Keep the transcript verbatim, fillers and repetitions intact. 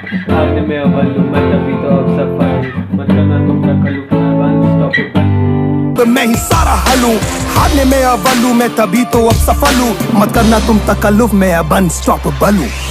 भागने में अव्वल हूँ मैं तभी तो अब सफल हूँ, मत करना तुम तकल्लुफ मैं अनस्टॉपेबल। मैं ही सारा हल हूँ, हारने में अव्वल हूँ मैं तभी तो अब सफल हूँ, मत करना तुम तकल्लुफ मैं अब अनस्टॉपेबल हूँ।